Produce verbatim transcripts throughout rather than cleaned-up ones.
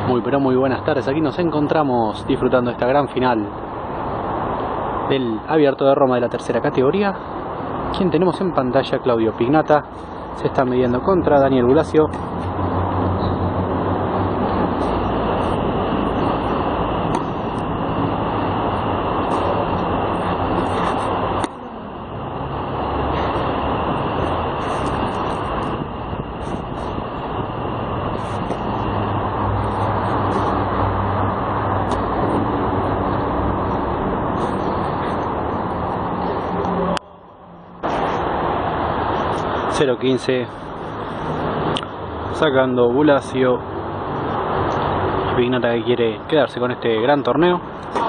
Muy pero muy buenas tardes, aquí nos encontramos disfrutando esta gran final del Abierto de Roma de la tercera categoría. Quien tenemos en pantalla, Claudio Pignata, se está midiendo contra Daniel Bulacio. cero quince sacando Bulacio. Pignata que quiere quedarse con este gran torneo.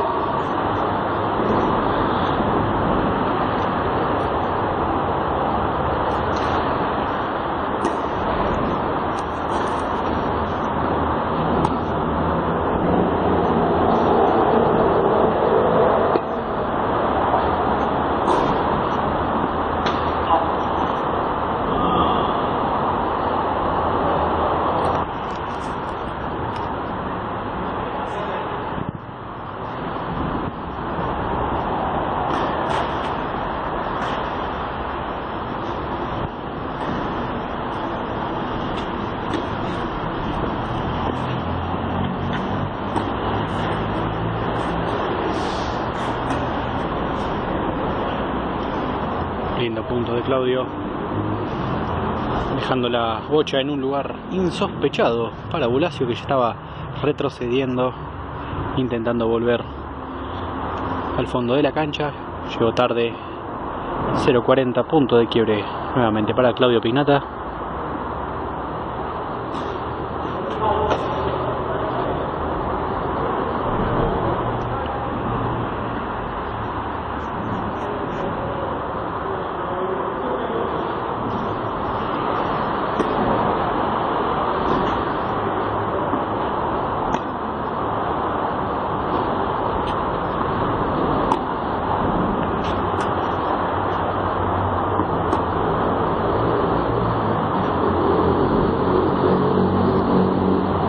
Lindo punto de Claudio, dejando la bocha en un lugar insospechado para Bulacio, que ya estaba retrocediendo, intentando volver al fondo de la cancha. Llegó tarde. Cero cuarenta, punto de quiebre nuevamente para Claudio Pignata.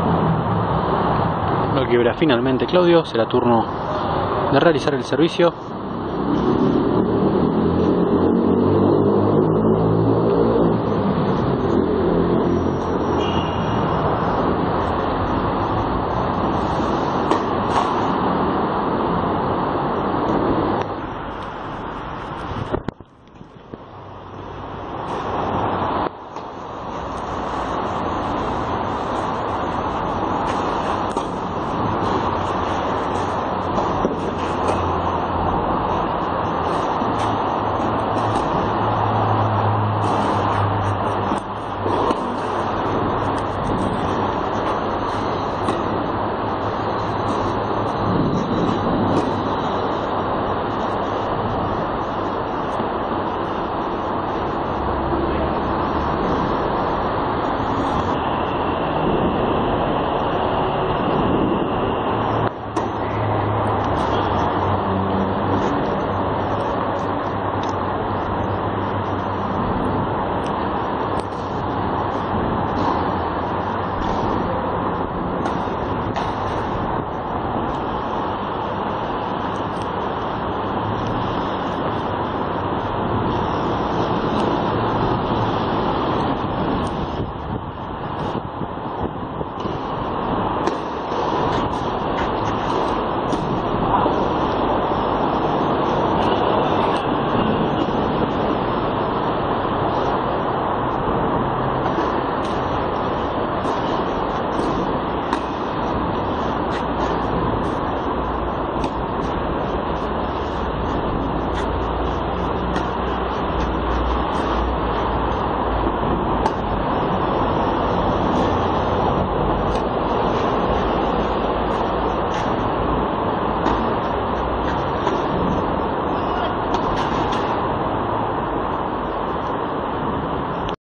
Lo quiebra finalmente Claudio. Será turno de realizar el servicio.